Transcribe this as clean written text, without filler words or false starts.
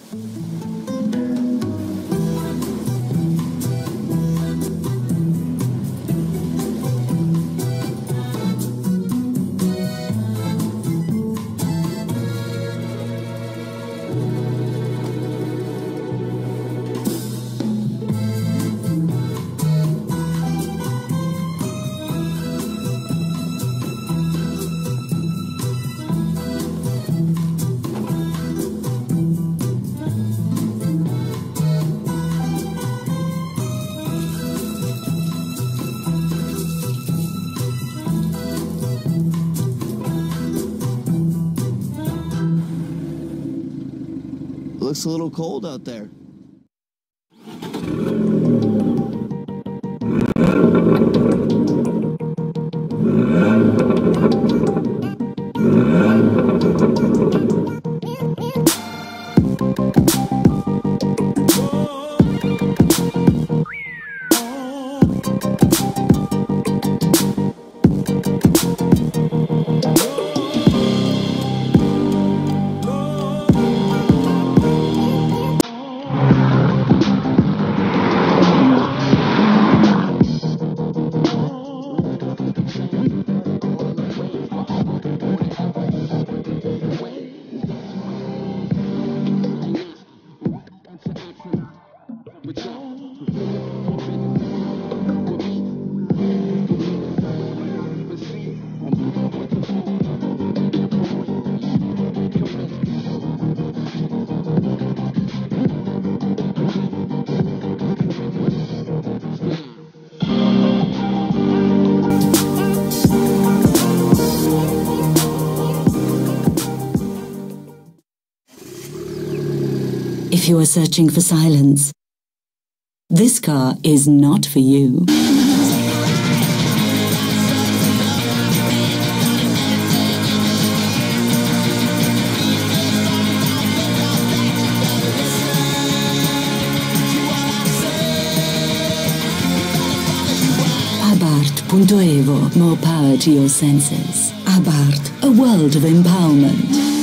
Looks a little cold out there. If you are searching for silence, this car is not for you. Abarth Punto EVO, more power to your senses. Abarth, a world of empowerment.